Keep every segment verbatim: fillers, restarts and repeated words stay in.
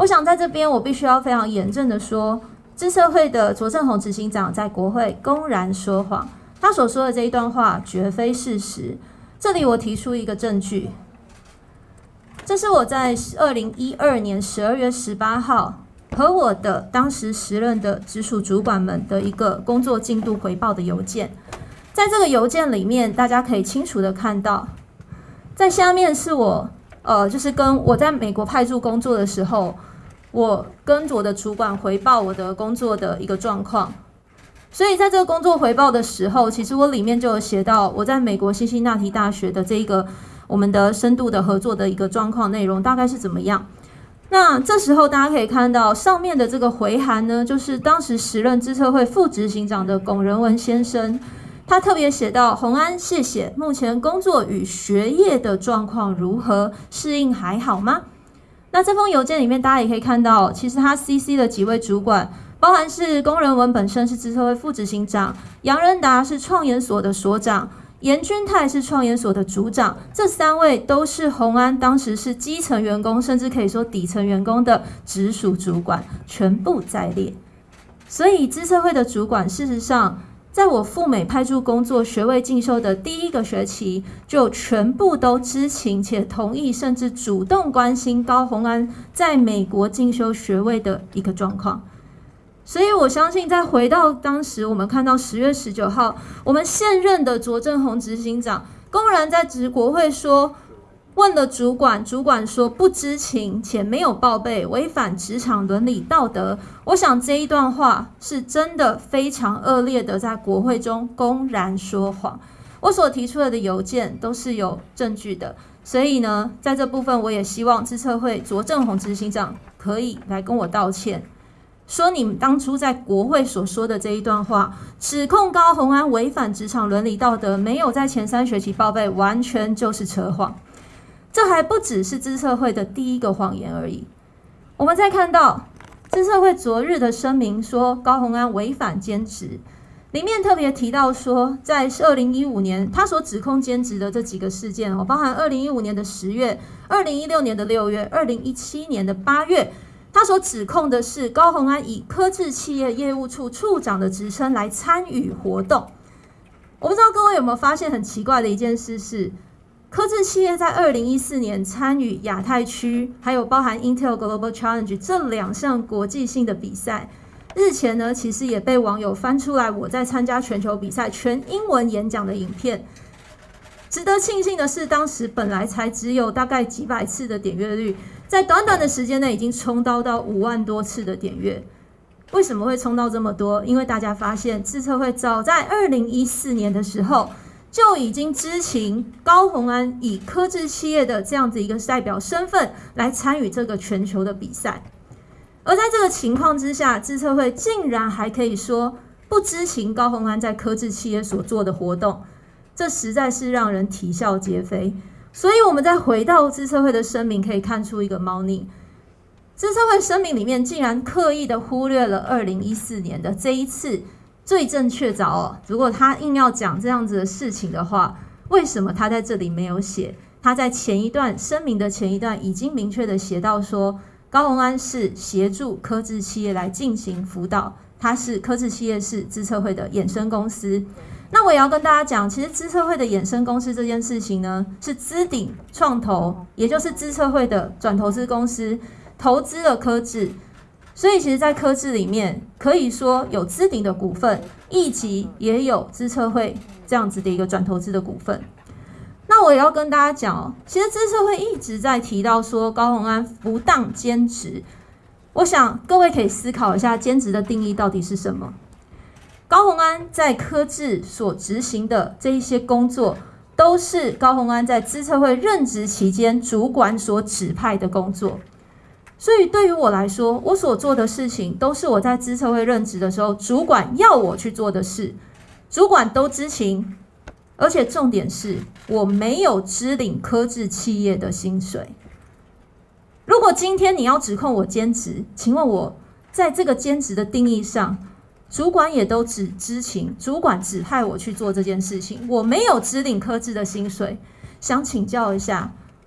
我想在这边我必须要非常严正的说，资策会的卓正宏执行长在国会公然说谎，他所说的这一段话绝非事实。这里我提出一个证据，这是我在二零一二年十二月十八号和我的当时时任的直属主管们的一个工作进度回报的邮件。在这个邮件里面，大家可以清楚的看到，在下面是我呃，就是跟我在美国派驻工作的时候，我跟我的主管回报我的工作的一个状况。所以在这个工作回报的时候，其实我里面就有写到我在美国辛辛那提大学的这一个我们的深度的合作的一个状况内容大概是怎么样。那这时候大家可以看到上面的这个回函呢，就是当时时任资策会副执行长的龚仁文先生，他特别写到：宏安，谢谢，目前工作与学业的状况如何？适应还好吗？那这封邮件里面，大家也可以看到，其实他 C C 的几位主管，包含是龚仁文本身是资策会副执行长，杨仁达是创研所的所长，严君泰是创研所的组长，这三位都是宏安当时是基层员工，甚至可以说底层员工的直属主管，全部在列。所以资策会的主管，事实上，在我赴美派驻工作学位进修的第一个学期，就全部都知情且同意，甚至主动关心高虹安在美国进修学位的一个状况。所以我相信，再回到当时，我们看到十月十九号，我们现任的卓正宏执行长公然在直国会说，问了主管，主管说不知情且没有报备，违反职场伦理道德。我想这一段话是真的非常恶劣的，在国会中公然说谎。我所提出的邮件都是有证据的，所以呢，在这部分我也希望资策会卓正宏执行长可以来跟我道歉，说你们当初在国会所说的这一段话，指控高虹安违反职场伦理道德，没有在前三学期报备，完全就是扯谎。这还不只是资策会的第一个谎言而已。我们再看到资策会昨日的声明说高虹安违反兼职，里面特别提到说，在二零一五年他所指控兼职的这几个事件，包含二零一五年的十月、二零一六年的六月、二零一七年的八月，他所指控的是高虹安以科智企业业务处处长的职称来参与活动。我不知道各位有没有发现很奇怪的一件事是，科智企业在二零一四年参与亚太区，还有包含 Intel Global Challenge 这两项国际性的比赛。日前呢，其实也被网友翻出来我在参加全球比赛全英文演讲的影片。值得庆幸的是，当时本来才只有大概几百次的点阅率，在短短的时间内已经冲到到五万多次的点阅。为什么会冲到这么多？因为大家发现资策会早在二零一四年的时候就已经知情高虹安以科智企业的这样子一个代表身份来参与这个全球的比赛。而在这个情况之下，资策会竟然还可以说不知情高虹安在科智企业所做的活动，这实在是让人啼笑皆非。所以我们再回到资策会的声明，可以看出一个猫腻。资策会声明里面竟然刻意的忽略了二零一四年的这一次罪证确凿哦。如果他硬要讲这样子的事情的话，为什么他在这里没有写？他在前一段声明的前一段已经明确的写到说，高虹安是协助科智企业来进行辅导，他是科智企业是资策会的衍生公司。那我也要跟大家讲，其实资策会的衍生公司这件事情呢，是资鼎创投，也就是资策会的转投资公司投资了科智。所以其实在科智里面可以说有资鼎的股份，以及也有资策会这样子的一个转投资的股份。那我也要跟大家讲哦，其实资策会一直在提到说高虹安不当兼职。我想各位可以思考一下兼职的定义到底是什么。高虹安在科智所执行的这一些工作，都是高虹安在资策会任职期间主管所指派的工作。所以对于我来说，我所做的事情都是我在资策会任职的时候主管要我去做的事，主管都知情，而且重点是我没有支领科智企业的薪水。如果今天你要指控我兼职，请问我在这个兼职的定义上，主管也都只知情，主管指派我去做这件事情，我没有支领科智的薪水。想请教一下，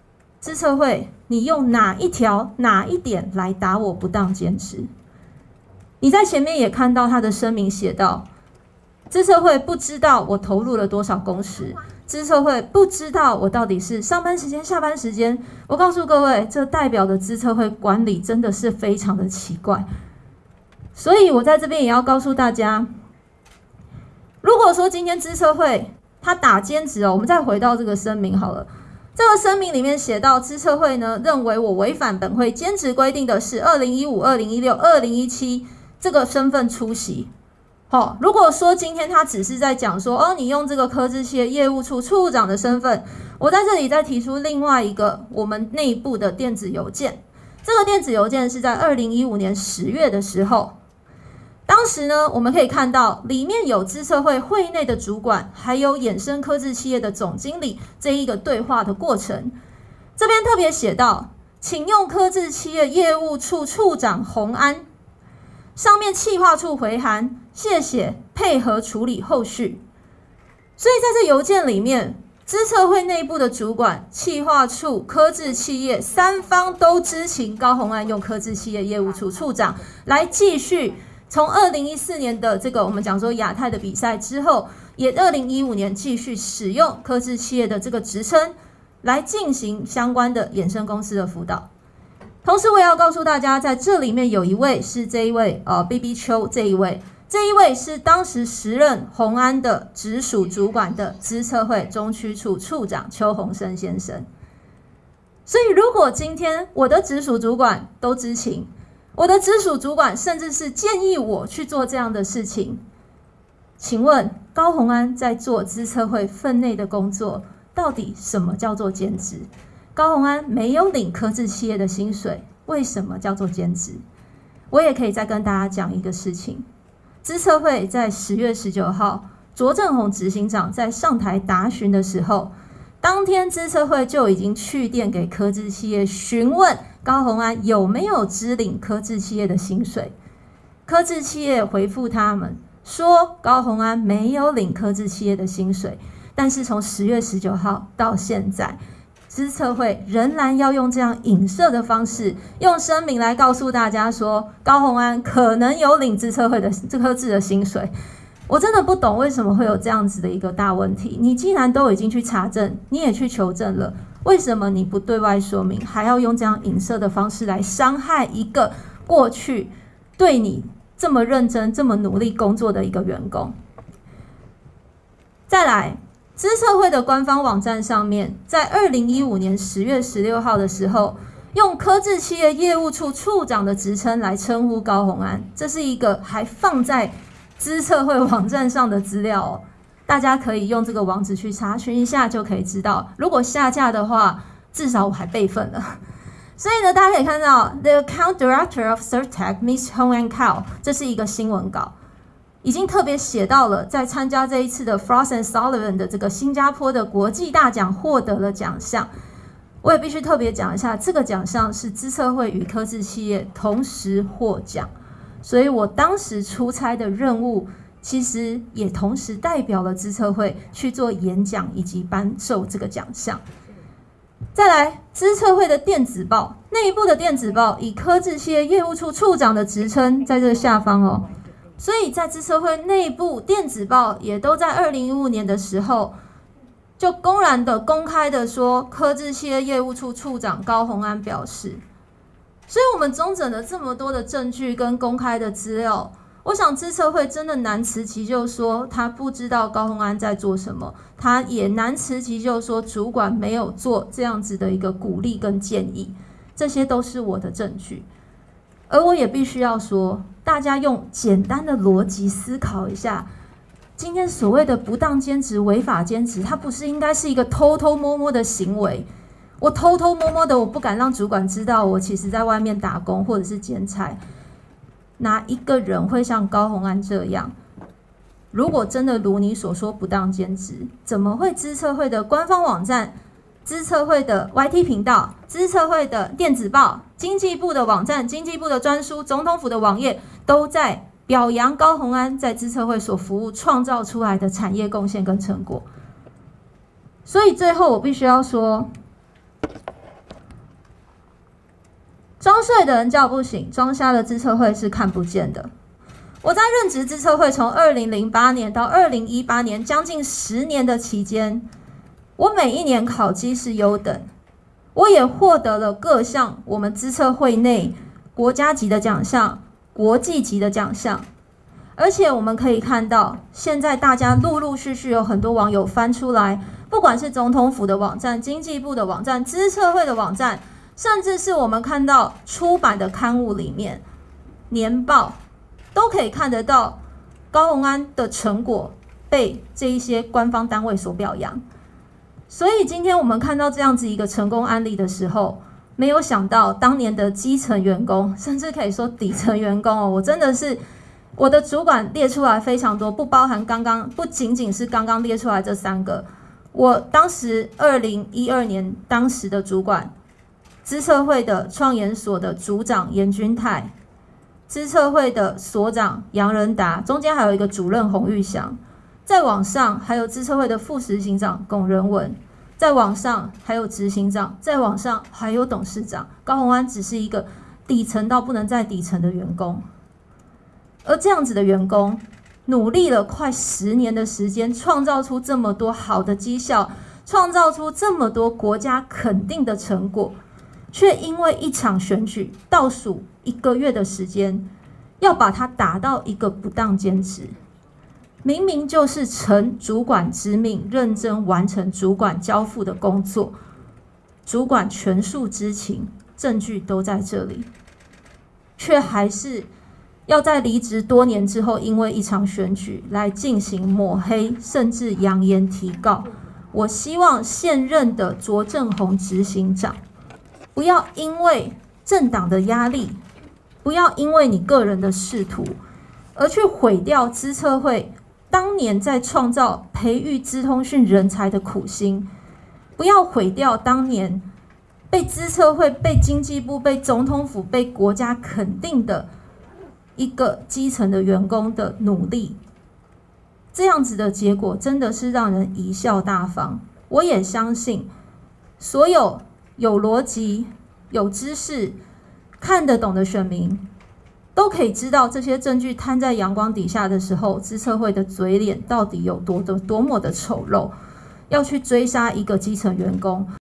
资策会，你用哪一条哪一点来打我不当兼职？你在前面也看到他的声明写道，资策会不知道我投入了多少工时，资策会不知道我到底是上班时间、下班时间。我告诉各位，这代表的资策会管理真的是非常的奇怪。所以我在这边也要告诉大家，如果说今天资策会他打兼职哦，我们再回到这个声明好了。这个声明里面写到，资策会呢认为我违反本会兼职规定的是二零一五、二零一六、二零一七这个身份出席。好、哦，如果说今天他只是在讲说，哦，你用这个科技企业业务处处长的身份，我在这里再提出另外一个我们内部的电子邮件。这个电子邮件是在二零一五年十月的时候。当时呢，我们可以看到里面有资策会会内的主管，还有衍生科技企业的总经理这一个对话的过程。这边特别写到，请用科技企业业务处处长洪安，上面企划处回函，谢谢配合处理后续。所以在这邮件里面，资策会内部的主管、企划处、科技企业三方都知情高虹安用科技企业业务处处长来继续。从二零一四年的这个我们讲说亚太的比赛之后，也二零一五年继续使用科技企业的这个职称来进行相关的衍生公司的辅导。同时我也要告诉大家，在这里面有一位是这一位呃 B B 邱这一位，这一位是当时时任宏安的直属主管的资策会中区处处长邱鸿生先生。所以如果今天我的直属主管都知情，我的直属主管甚至是建议我去做这样的事情，请问高虹安在做资策会分内的工作，到底什么叫做兼职？高虹安没有领科技企业的薪水，为什么叫做兼职？我也可以再跟大家讲一个事情，资策会在十月十九号，卓正宏执行长在上台答询的时候，当天资策会就已经去电给科技企业询问高虹安有没有支领科技企业的薪水。科技企业回复他们说，高虹安没有领科技企业的薪水，但是从十月十九号到现在，资策会仍然要用这样影射的方式，用声明来告诉大家说，高虹安可能有领资策会的这科技的薪水。我真的不懂为什么会有这样子的一个大问题。你既然都已经去查证，你也去求证了，为什么你不对外说明，还要用这样影射的方式来伤害一个过去对你这么认真、这么努力工作的一个员工？再来，资策会的官方网站上面，在二零一五年十月十六号的时候，用科技企业业务处处长的职称来称呼高虹安，这是一个还放在资策会网站上的资料哦，大家可以用这个网址去查询一下，就可以知道。如果下架的话，至少我还备份了。所以呢，大家可以看到 ，The Account Director of Certec, Miss Hong An Kao， 这是一个新闻稿，已经特别写到了，在参加这一次的 Frost and Sullivan 的这个新加坡的国际大奖获得了奖项。我也必须特别讲一下，这个奖项是资策会与科技企业同时获奖。所以我当时出差的任务，其实也同时代表了资策会去做演讲以及颁授这个奖项。再来，资策会的电子报，内部的电子报以科技企业业务处处长的职称在这个下方哦。所以在资策会内部电子报也都在二零一五年的时候，就公然的公开的说，科技企业业务处处长高虹安表示。所以我们综整了这么多的证据跟公开的资料，我想资策会真的难辞其咎说他不知道高虹安在做什么，他也难辞其咎说主管没有做这样子的一个鼓励跟建议，这些都是我的证据。而我也必须要说，大家用简单的逻辑思考一下，今天所谓的不当兼职、违法兼职，它不是应该是一个偷偷摸摸的行为？我偷偷摸摸的，我不敢让主管知道我其实在外面打工或者是兼差。哪一个人会像高虹安这样？如果真的如你所说不当兼职，怎么会资策会的官方网站、资策会的 Y T 频道、资策会的电子报、经济部的网站、经济部的专书、总统府的网页都在表扬高虹安在资策会所服务创造出来的产业贡献跟成果？所以最后我必须要说， 装睡的人叫不醒，装瞎的资策会是看不见的。我在任职资策会从二零零八年到二零一八年，将近十年的期间，我每一年考绩是优等，我也获得了各项我们资策会内国家级的奖项、国际级的奖项。而且我们可以看到，现在大家陆陆续续有很多网友翻出来，不管是总统府的网站、经济部的网站、资策会的网站，甚至是我们看到出版的刊物里面、年报，都可以看得到高虹安的成果被这一些官方单位所表扬。所以今天我们看到这样子一个成功案例的时候，没有想到当年的基层员工，甚至可以说底层员工哦，我真的是我的主管列出来非常多，不包含刚刚，不仅仅是刚刚列出来这三个。我当时二零一二年当时的主管，资策会的创研所的组长严君泰，资策会的所长杨仁达，中间还有一个主任洪玉祥，再往上还有资策会的副执行长龚仁文，再往上还有执行长，再往上还有董事长。高虹安只是一个底层到不能再底层的员工，而这样子的员工努力了快十年的时间，创造出这么多好的绩效，创造出这么多国家肯定的成果，却因为一场选举倒数一个月的时间，要把它打到一个不当兼职。明明就是承主管之命，认真完成主管交付的工作，主管全数知情，证据都在这里，却还是要在离职多年之后，因为一场选举来进行抹黑，甚至扬言提告。我希望现任的卓正宏执行长，不要因为政党的压力，不要因为你个人的仕途，而去毁掉资策会当年在创造培育资通讯人才的苦心，不要毁掉当年被资策会、被经济部、被总统府、被国家肯定的一个基层的员工的努力。这样子的结果真的是让人贻笑大方。我也相信所有有逻辑、有知识、看得懂的选民都可以知道，这些证据摊在阳光底下的时候，资策会的嘴脸到底有多的多么的丑陋，要去追杀一个基层员工。